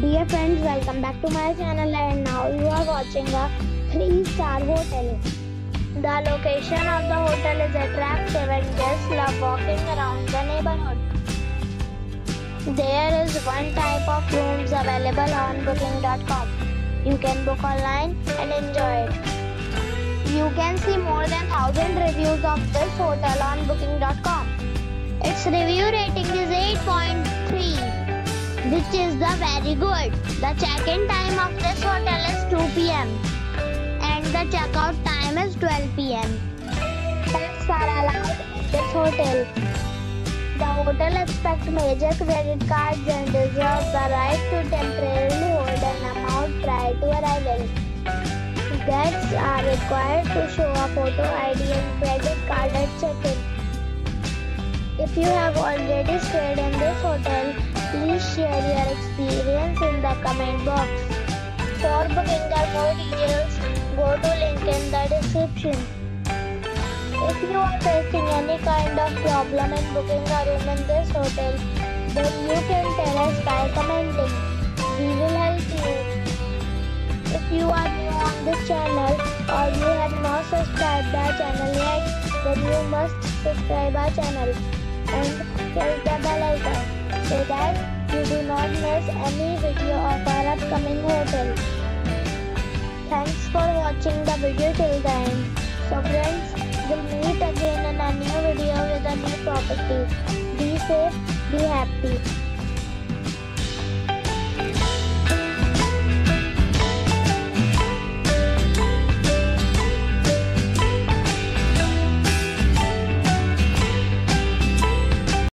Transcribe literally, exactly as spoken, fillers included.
Dear friends, welcome back to my channel, and now you are watching a three star hotel. The location of the hotel is attractive and guests love walking around the neighborhood. There is one type of rooms available on booking dot com. You can book online and enjoy it. You can see more than one thousand reviews of this hotel on booking dot com. Its review rating is eight point three, which is the very good. The check-in time of this hotel is two p m and the check-out time is twelve p m Pets are allowed in this hotel. The hotel accepts major credit cards and reserves the right to temporarily hold an amount prior to arrival. Guests are required to show a photo I D and credit card at check-in. If you have already stayed in this hotel, please share your experience in the comment box. For booking or more details, go to link in the description. If you are facing any kind of problem in booking a room in this hotel, then you can tell us by commenting. We will help you. If you are new on this channel or you have not subscribed our channel yet, then you must subscribe our channel and press the bell icon so that you do not miss any video of our upcoming hotel. Thanks for watching the video till the end. So friends, we'll meet again in a new video with a new property. Be safe, be happy.